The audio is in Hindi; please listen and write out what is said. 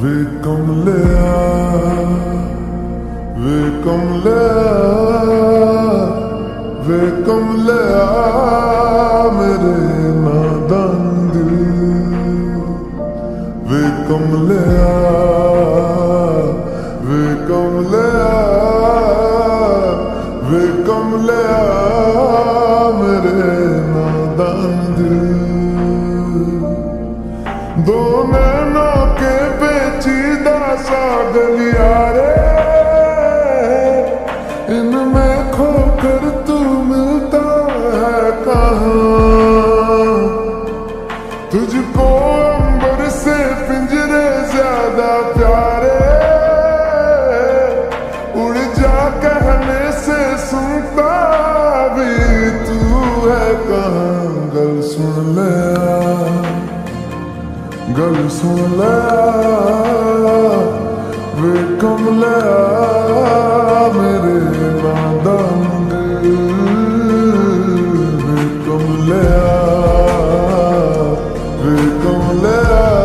वे कमलिया, वे कमलिया, वे कमलिया मेरे नादान दिल। वे कमलिया, वे कमलिया, वे कमलिया मेरे नादान दिल। दो नैनों के पेचीदा सा गलियारे, इनमें खोकर तू मिलता है कहाँ। तुझको अंबर से पिंजरे ज्यादा प्यारे, उड़ जा कहने से सुनता भी तू है कहाँ। गल सुन ले, गल सुन ले, वे कमलिया मेरे नादान दिल। वे कमलिया, वे कमलिया।